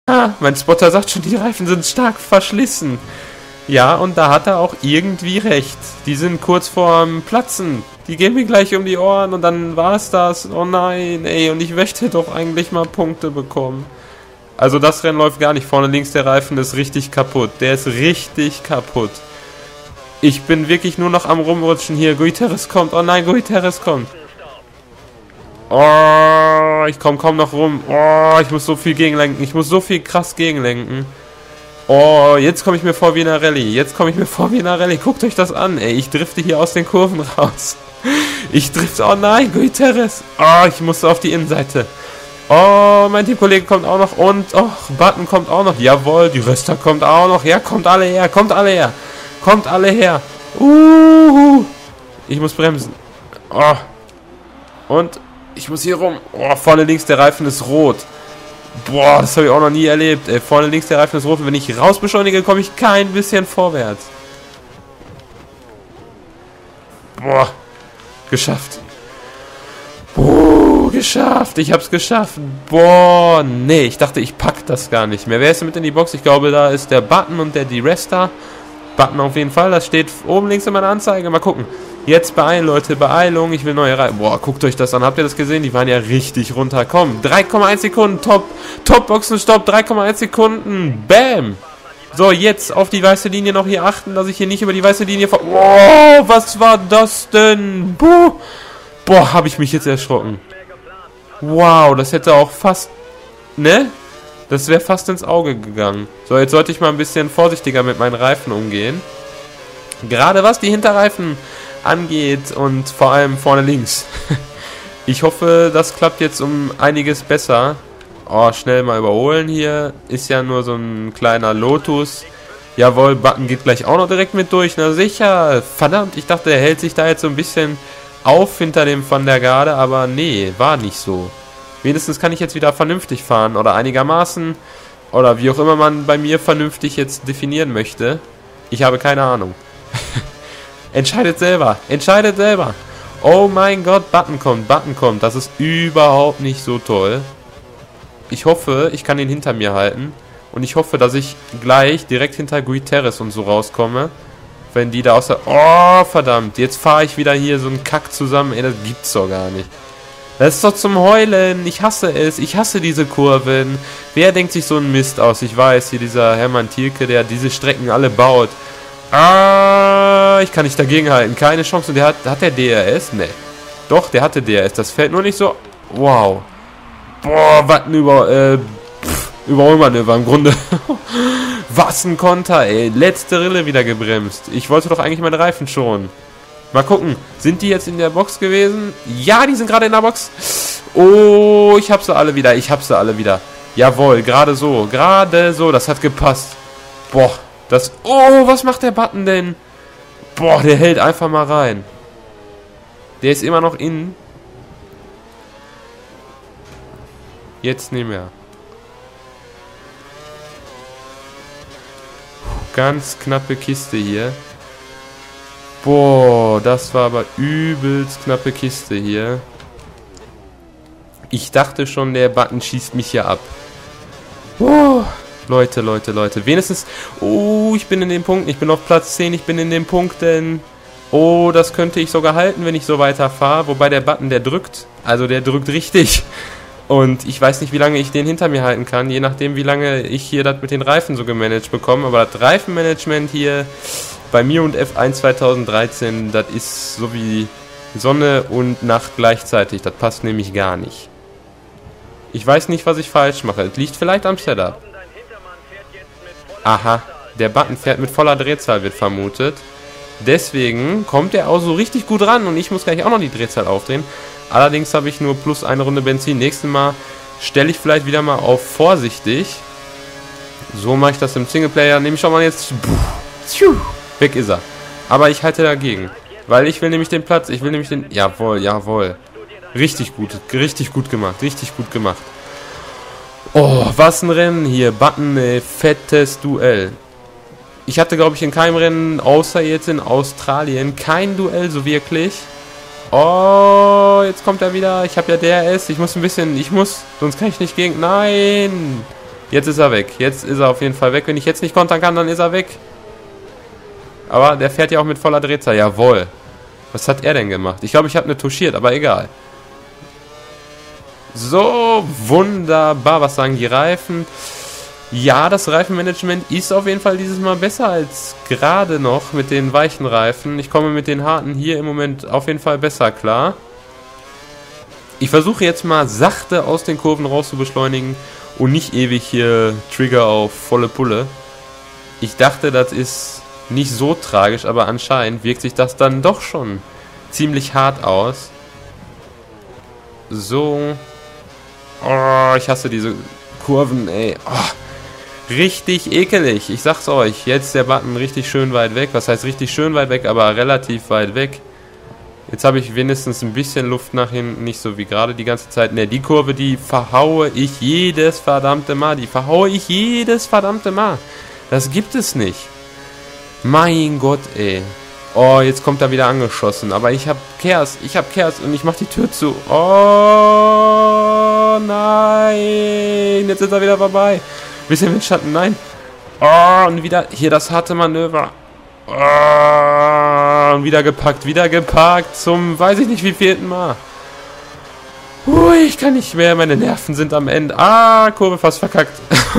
Ah, mein Spotter sagt schon, die Reifen sind stark verschlissen. Ja, und da hat er auch irgendwie recht. Die sind kurz vorm Platzen. Die gehen mir gleich um die Ohren und dann war's das. Oh nein, ey, und ich möchte doch eigentlich mal Punkte bekommen. Also das Rennen läuft gar nicht. Vorne links der Reifen ist richtig kaputt. Der ist richtig kaputt. Ich bin wirklich nur noch am Rumrutschen hier. Guiterres kommt. Oh nein, Guiterres kommt. Oh, ich komme kaum noch rum. Oh, ich muss so viel gegenlenken. Ich muss so viel krass gegenlenken. Oh, jetzt komme ich mir vor wie in einer Rallye. Jetzt komme ich mir vor wie in einer Rallye. Guckt euch das an, ey. Ich drifte hier aus den Kurven raus. Ich drifte. Oh nein, Guiterres. Oh, ich musste auf die Innenseite. Oh, mein Teamkollege kommt auch noch. Und, oh, Button kommt auch noch. Jawohl, die Röster kommt auch noch. Ja, kommt alle her. Kommt alle her. Kommt alle her. Ich muss bremsen. Oh. Und ich muss hier rum. Oh, vorne links der Reifen ist rot. Boah, das habe ich auch noch nie erlebt. Ey, vorne links der Reifen ist rot. Und wenn ich rausbeschleunige, komme ich kein bisschen vorwärts. Boah, geschafft. Geschafft. Ich hab's geschafft. Boah, nee, ich dachte, ich pack das gar nicht mehr. Wer ist denn mit in die Box? Ich glaube, da ist der Button und der D-Rester. Button auf jeden Fall. Das steht oben links in meiner Anzeige. Mal gucken. Jetzt beeilen, Leute. Beeilung. Ich will neue Reifen. Boah, guckt euch das an. Habt ihr das gesehen? Die waren ja richtig runter. Komm, 3,1 Sekunden. Top-Boxenstopp. 3,1 Sekunden. Bam. So, jetzt auf die weiße Linie noch hier achten, dass ich hier nicht über die weiße Linie fahre. Wow, was war das denn? Boah, habe ich mich jetzt erschrocken. Wow, das hätte auch fast... Ne? Das wäre fast ins Auge gegangen. So, jetzt sollte ich mal ein bisschen vorsichtiger mit meinen Reifen umgehen. Gerade was die Hinterreifen angeht und vor allem vorne links. Ich hoffe, das klappt jetzt um einiges besser. Oh, schnell mal überholen hier. Ist ja nur so ein kleiner Lotus. Jawohl, Button geht gleich auch noch direkt mit durch. Na sicher. Verdammt, ich dachte, er hält sich da jetzt so ein bisschen auf hinter dem Van der Garde. Aber nee, war nicht so. Wenigstens kann ich jetzt wieder vernünftig fahren. Oder einigermaßen. Oder wie auch immer man bei mir vernünftig jetzt definieren möchte. Ich habe keine Ahnung. Entscheidet selber. Entscheidet selber. Oh mein Gott, Button kommt. Das ist überhaupt nicht so toll. Ich hoffe, ich kann ihn hinter mir halten. Und ich hoffe, dass ich gleich direkt hinter Guiterres und so rauskomme. Wenn die da aus der... Oh, verdammt. Jetzt fahre ich wieder hier so einen Kack zusammen. Ey, das gibt's doch gar nicht. Das ist doch zum Heulen. Ich hasse es. Ich hasse diese Kurven. Wer denkt sich so einen Mist aus? Ich weiß, hier dieser Hermann Thielke, der diese Strecken alle baut. Ah, ich kann nicht dagegenhalten. Keine Chance. Und der hat der DRS? Ne. Doch, der hatte DRS. Das fällt nur nicht so... Wow. Boah, was ein Überholmanöver im Grunde. Was ein Konter, ey. Letzte Rille wieder gebremst. Ich wollte doch eigentlich meine Reifen schonen. Mal gucken. Sind die jetzt in der Box gewesen? Ja, die sind gerade in der Box. Oh, ich hab sie alle wieder. Jawohl, gerade so. Das hat gepasst. Boah, das... Oh, was macht der Button denn? Boah, der hält einfach mal rein. Der ist immer noch innen. Jetzt nicht mehr. Ganz knappe Kiste hier. Boah, das war aber übelst knappe Kiste hier. Ich dachte schon, der Button schießt mich hier ab. Boah, Leute. Wenigstens... Oh, ich bin in den Punkten. Ich bin auf Platz 10. Ich bin in den Punkten. Oh, das könnte ich sogar halten, wenn ich so weiterfahre. Wobei der Button, der drückt. Also der drückt richtig. Und ich weiß nicht, wie lange ich den hinter mir halten kann, je nachdem, wie lange ich hier das mit den Reifen so gemanagt bekomme. Aber das Reifenmanagement hier bei mir und F1 2013, das ist so wie Sonne und Nacht gleichzeitig. Das passt nämlich gar nicht. Ich weiß nicht, was ich falsch mache. Es liegt vielleicht am Setup. Aha, der Button fährt mit voller Drehzahl, wird vermutet. Deswegen kommt er auch so richtig gut ran und ich muss gleich auch noch die Drehzahl aufdrehen. Allerdings habe ich nur plus eine Runde Benzin. Nächstes Mal stelle ich vielleicht wieder mal auf vorsichtig. So mache ich das im Singleplayer. Nehme ich schon mal jetzt... Weg ist er. Aber ich halte dagegen. Weil ich will nämlich den Platz. Ich will nämlich den... Jawohl. Richtig gut gemacht. Oh, was ein Rennen hier. Button, fettes Duell. Ich hatte, glaube ich, in keinem Rennen, außer jetzt in Australien, kein Duell so wirklich. Oh, jetzt kommt er wieder. Ich habe ja DRS. Sonst kann ich nicht gegen... Nein. Jetzt ist er weg. Jetzt ist er auf jeden Fall weg. Wenn ich jetzt nicht kontern kann, dann ist er weg. Aber der fährt ja auch mit voller Drehzahl. Jawohl. Was hat er denn gemacht? Ich glaube, ich habe eine touchiert, aber egal. So, wunderbar. Was sagen die Reifen? Ja, das Reifenmanagement ist auf jeden Fall dieses Mal besser als gerade noch mit den weichen Reifen. Ich komme mit den harten hier im Moment auf jeden Fall besser klar. Ich versuche jetzt mal sachte aus den Kurven raus zu beschleunigen und nicht ewig hier Trigger auf volle Pulle. Ich dachte, das ist nicht so tragisch, aber anscheinend wirkt sich das dann doch schon ziemlich hart aus. So. Oh, ich hasse diese Kurven, ey. Oh. Richtig ekelig, ich sag's euch. Jetzt der Button richtig schön weit weg. Was heißt richtig schön weit weg, aber relativ weit weg. Jetzt habe ich wenigstens ein bisschen Luft nach hinten. Nicht so wie gerade die ganze Zeit. Ne, die Kurve, die verhaue ich jedes verdammte Mal. Die verhaue ich jedes verdammte Mal. Das gibt es nicht. Mein Gott, ey. Oh, jetzt kommt er wieder angeschossen. Aber ich habe Kers. Und ich mache die Tür zu. Oh, nein. Jetzt ist er wieder vorbei. Bisschen Windschatten, nein. Oh, und wieder hier das harte Manöver. Oh, und wieder gepackt zum, weiß ich nicht wie vierten Mal. Ich kann nicht mehr, meine Nerven sind am Ende. Ah, Kurve fast verkackt.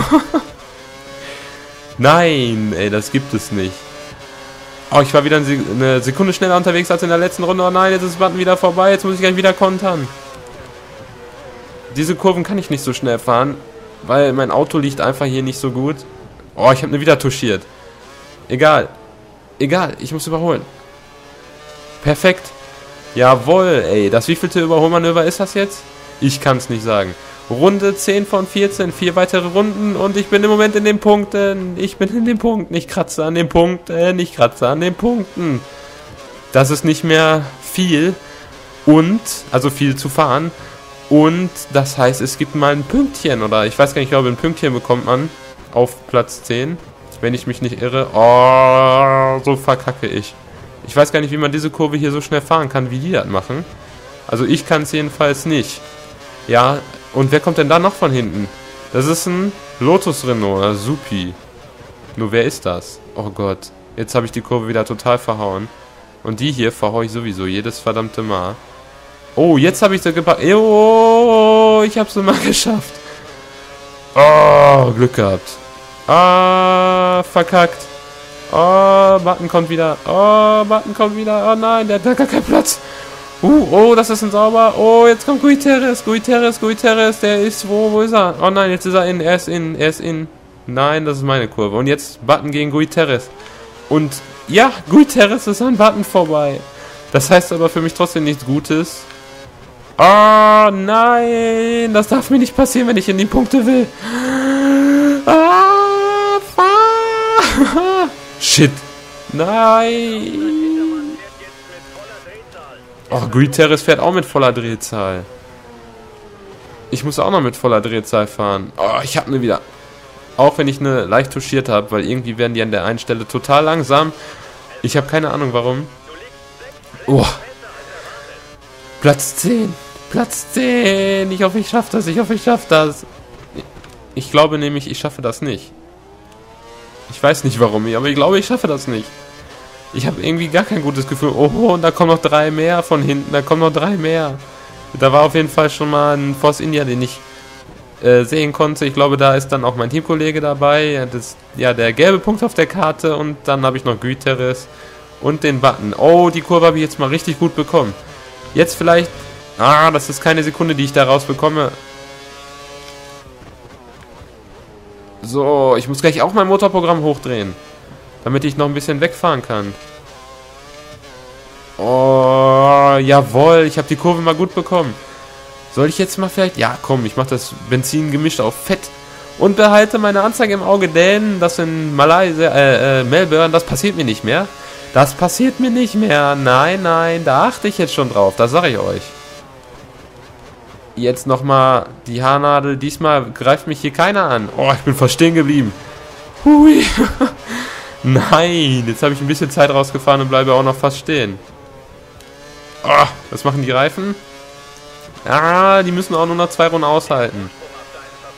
Nein, ey, das gibt es nicht. Oh, ich war wieder eine Sekunde schneller unterwegs als in der letzten Runde. Oh nein, jetzt ist das Button wieder vorbei, jetzt muss ich gleich wieder kontern. Diese Kurven kann ich nicht so schnell fahren. Weil mein Auto liegt einfach hier nicht so gut. Oh, ich habe eine wieder touchiert. Egal. Egal, ich muss überholen. Perfekt. Jawohl, ey. Das wievielte Überholmanöver ist das jetzt? Ich kann es nicht sagen. Runde 10 von 14. 4 weitere Runden und ich bin im Moment in den Punkten. Ich bin in den Punkten. Ich kratze an den Punkten. Ich kratze an den Punkten. Das ist nicht mehr viel. Und, also viel zu fahren. Und das heißt, es gibt mal ein Pünktchen, oder ich weiß gar nicht, ich glaube, ein Pünktchen bekommt man auf Platz 10, wenn ich mich nicht irre. Oh, so verkacke ich. Ich weiß gar nicht, wie man diese Kurve hier so schnell fahren kann, wie die das machen. Also ich kann es jedenfalls nicht. Ja, und wer kommt denn da noch von hinten? Das ist ein Lotus Renault, supi. Nur wer ist das? Oh Gott, jetzt habe ich die Kurve wieder total verhauen. Und die hier verhaue ich sowieso jedes verdammte Mal. Oh, jetzt habe ich sie gepackt. Oh, ich habe sie mal geschafft. Oh, Glück gehabt. Ah, verkackt. Oh, Button kommt wieder. Oh, Button kommt wieder. Oh nein, der hat gar keinen Platz. Oh, das ist ein Sauber. Oh, jetzt kommt Gutierrez. Der ist, wo ist er? Oh nein, jetzt ist er in. Er ist in. Nein, das ist meine Kurve. Und jetzt Button gegen Gutierrez. Und ja, Gutierrez ist an Button vorbei. Das heißt aber für mich trotzdem nichts Gutes. Oh nein, das darf mir nicht passieren, wenn ich in die Punkte will. Ah, shit. Nein. Oh, Gutierrez fährt auch mit voller Drehzahl. Ich muss auch noch mit voller Drehzahl fahren. Oh, ich habe eine wieder. Auch wenn ich eine leicht touchiert habe, weil irgendwie werden die an der einen Stelle total langsam. Ich habe keine Ahnung warum. Oh. Platz 10. Platz 10. Ich hoffe, ich schaffe das. Ich glaube nämlich, ich schaffe das nicht. Ich weiß nicht warum, aber ich glaube, ich schaffe das nicht. Ich habe irgendwie gar kein gutes Gefühl. Oh, und da kommen noch 3 mehr von hinten. Da war auf jeden Fall schon mal ein Force India, den ich sehen konnte. Ich glaube, da ist dann auch mein Teamkollege dabei. Der gelbe Punkt auf der Karte. Und dann habe ich noch Gutierrez und den Button. Oh, die Kurve habe ich jetzt mal richtig gut bekommen. Jetzt vielleicht... Ah, das ist keine Sekunde, die ich da rausbekomme. So, ich muss gleich auch mein Motorprogramm hochdrehen. Damit ich noch ein bisschen wegfahren kann. Oh, jawohl, ich habe die Kurve mal gut bekommen. Soll ich jetzt mal vielleicht... Ja, komm, ich mache das Benzin gemischt auf Fett. Und behalte meine Anzeige im Auge, denn das in Melbourne, das passiert mir nicht mehr. Nein, da achte ich jetzt schon drauf, das sage ich euch. Jetzt nochmal die Haarnadel. Diesmal greift mich hier keiner an. Oh, ich bin fast stehen geblieben. Hui. Nein, jetzt habe ich ein bisschen Zeit rausgefahren und bleibe auch noch fast stehen. Oh, was machen die Reifen? Ah, die müssen auch nur noch 2 Runden aushalten.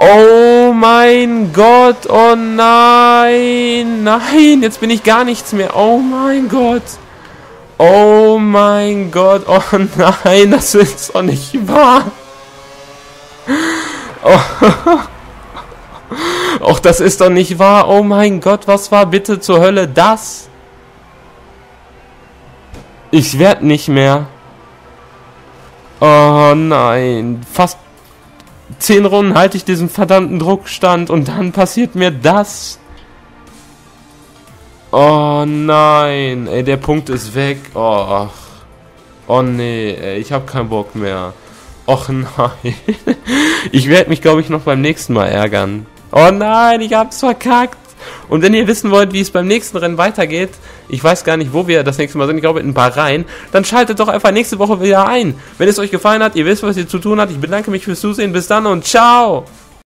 Oh mein Gott, oh nein, nein, jetzt bin ich gar nichts mehr. Oh mein Gott. Oh mein Gott, oh nein, das ist doch nicht wahr. Oh. Och, das ist doch nicht wahr. Oh mein Gott, was war bitte zur Hölle das? Ich werd nicht mehr. Oh nein, fast 10 Runden halte ich diesen verdammten Druckstand und dann passiert mir das. Oh nein, ey, der Punkt ist weg. Oh, oh nee, ey, ich habe keinen Bock mehr. Och nein. Ich werde mich, glaube ich, noch beim nächsten Mal ärgern. Oh nein, ich hab's verkackt. Und wenn ihr wissen wollt, wie es beim nächsten Rennen weitergeht, ich weiß gar nicht, wo wir das nächste Mal sind, ich glaube in Bahrain, dann schaltet doch einfach nächste Woche wieder ein. Wenn es euch gefallen hat, ihr wisst, was ihr zu tun habt. Ich bedanke mich fürs Zusehen. Bis dann und ciao.